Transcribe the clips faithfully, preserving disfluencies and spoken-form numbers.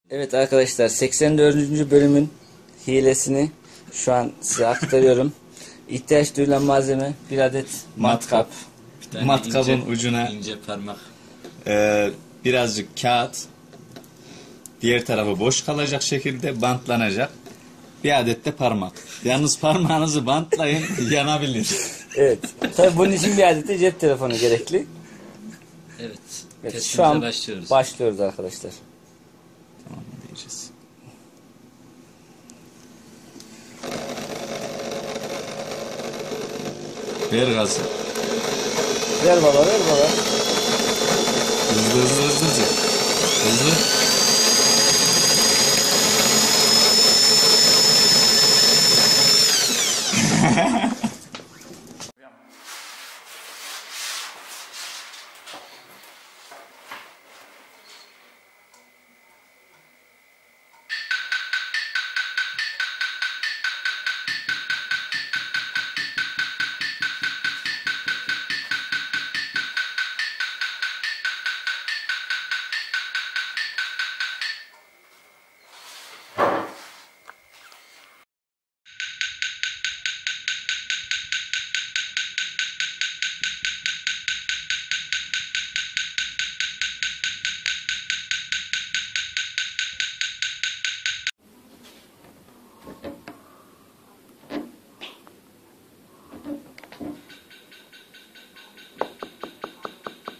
Evet arkadaşlar, seksen dördüncü bölümün hilesini şu an size aktarıyorum. İhtiyaç duyulan malzeme bir adet matkap. Bir Matkabın ince, ucuna ince parmak. e, birazcık kağıt, diğer tarafı boş kalacak şekilde bantlanacak. Bir adet de parmak. Yalnız parmağınızı bantlayın, yanabilir. Evet. Tabii bunun için bir adet de cep telefonu gerekli. Evet. Evet, şu an başlıyoruz. başlıyoruz arkadaşlar. Tamam mı diyeceğiz. Ver gazı. Ver baba, ver baba. Hızlı hızlı hızlı hızlı. Hızlı.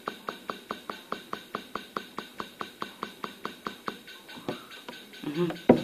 Hı hı.